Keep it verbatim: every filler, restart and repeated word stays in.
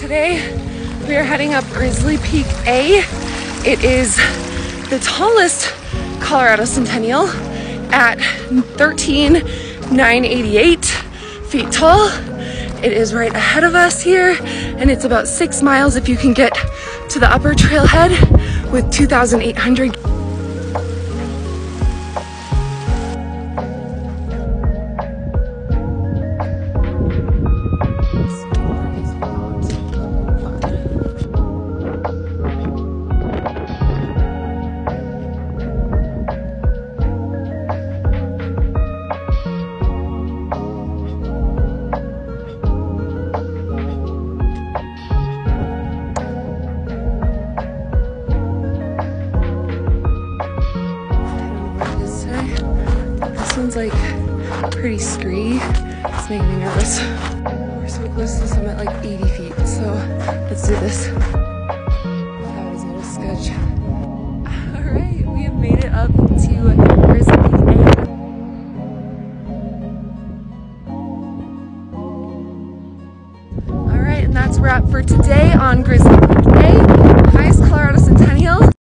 Today we are heading up Grizzly Peak A. It is the tallest Colorado Centennial at thirteen thousand nine hundred eighty-eight feet tall. It is right ahead of us here, and it's about six miles if you can get to the upper trailhead with two thousand eight hundred. This one's like pretty scree. It's making me nervous. We're so close to the summit, like eighty feet. So let's do this. That was a little sketch. All right, we have made it up to Grizzly Peak A. All right, and that's a wrap for today on Grizzly Peak A, highest Colorado Centennial.